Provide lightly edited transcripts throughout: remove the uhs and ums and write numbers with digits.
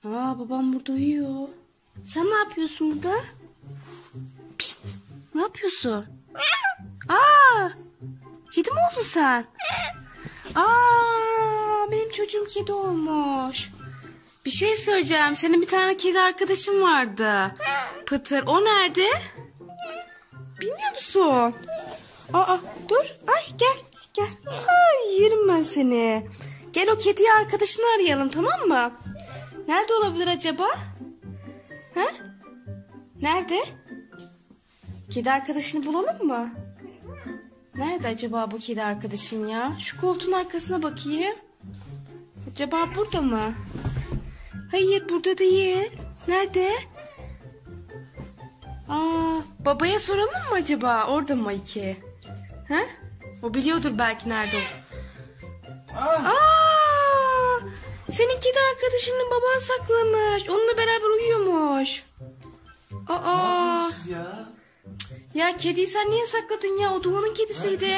Babam burada uyuyor. Sen ne yapıyorsun burada? Pişt, ne yapıyorsun? Kedi mi oldun sen? Benim çocuğum kedi olmuş. Bir şey söyleyeceğim. Senin bir tane kedi arkadaşın vardı. Pıtır. O nerede? Bilmiyor musun? Dur. Gel. Yerim ben seni. Gel o kedi arkadaşını arayalım, tamam mı? Nerede olabilir acaba? Nerede? Kedi arkadaşını bulalım mı? Nerede acaba bu kedi arkadaşın ya? Şu koltuğun arkasına bakayım. Acaba burada mı? Hayır, burada değil. Nerede? Babaya soralım mı acaba? Orada mı iki? O biliyordur belki nerede olur. Senin kedi arkadaşının baban saklamış. Onunla beraber uyuyormuş. Ne yapıyorsunuz ya? Ya kediyi sen niye sakladın ya? O Duhan'ın kedisiydi.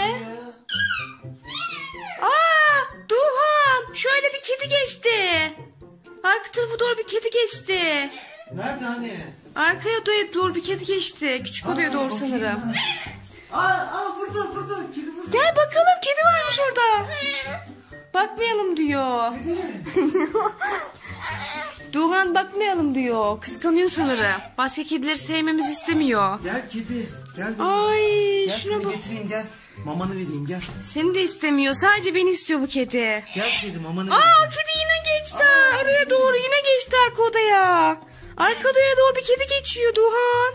Duhan! Şöyle bir kedi geçti. Arka tarafa doğru bir kedi geçti. Nerede hani? Arkaya doğru bir kedi geçti. Küçük odaya doğru sanırım. Burada. Kedi burada. Gel bakalım, kedi varmış orada. Bakmayalım diyor. Duhan bakmayalım diyor. Kıskanıyor sanırım. Başka kedileri sevmemizi istemiyor. Gel kedi. Gel. Gel Şuna seni bak. getireyim gel. Mamanı vereyim gel. Seni de istemiyor. Sadece beni istiyor bu kedi. Gel kedi mamanı vereyim. Kedi yine geçti. Oraya doğru yine geçti arka odaya. Arka odaya doğru bir kedi geçiyor Duhan.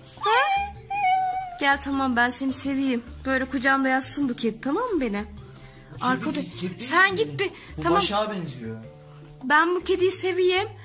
Gel tamam, ben seni seveyim. Böyle kucağımda yatsın bu kedi, tamam mı beni? Arka odaya. Sen git bir. Bu Tamam. Başak'a benziyor. Ben bu kediyi seveyim.